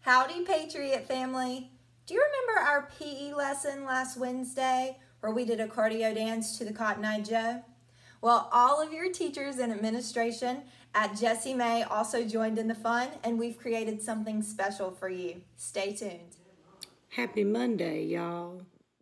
Howdy, Patriot family. Do you remember our PE lesson last Wednesday where we did a cardio dance to the Cotton Eye Joe? Well, all of your teachers and administration at Jessie May also joined in the fun, and we've created something special for you. Stay tuned. Happy Monday, y'all.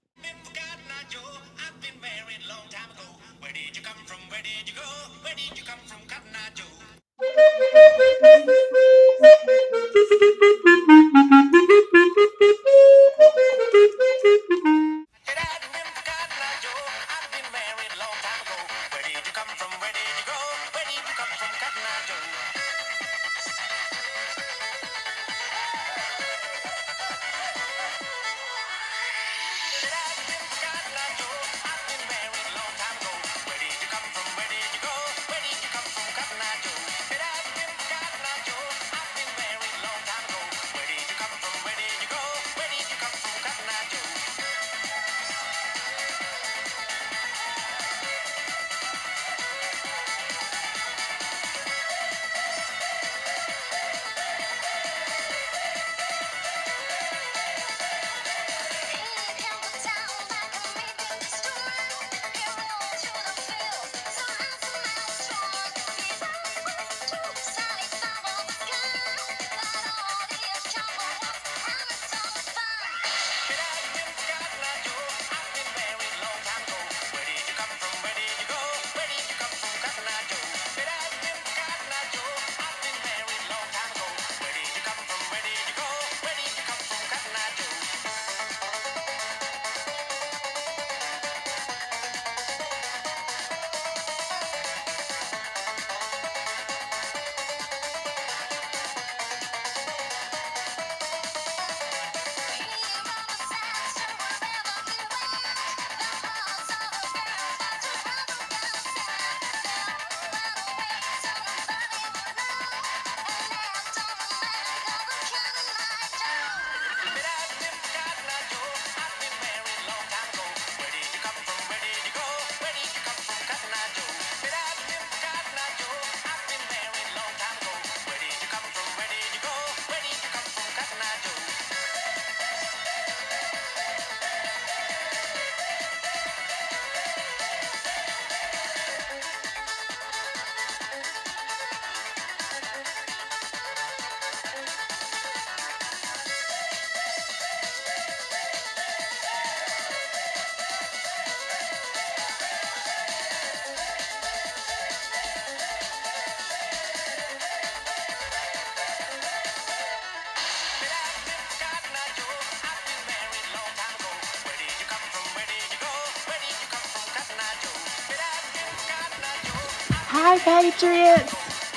Hi, Patriots!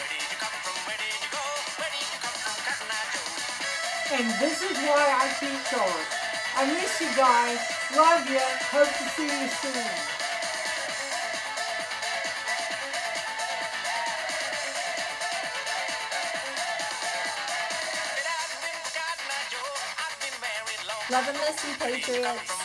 And this is why I keep short. I miss you guys. Love you. Hope to see you soon. Love and miss you, Patriots.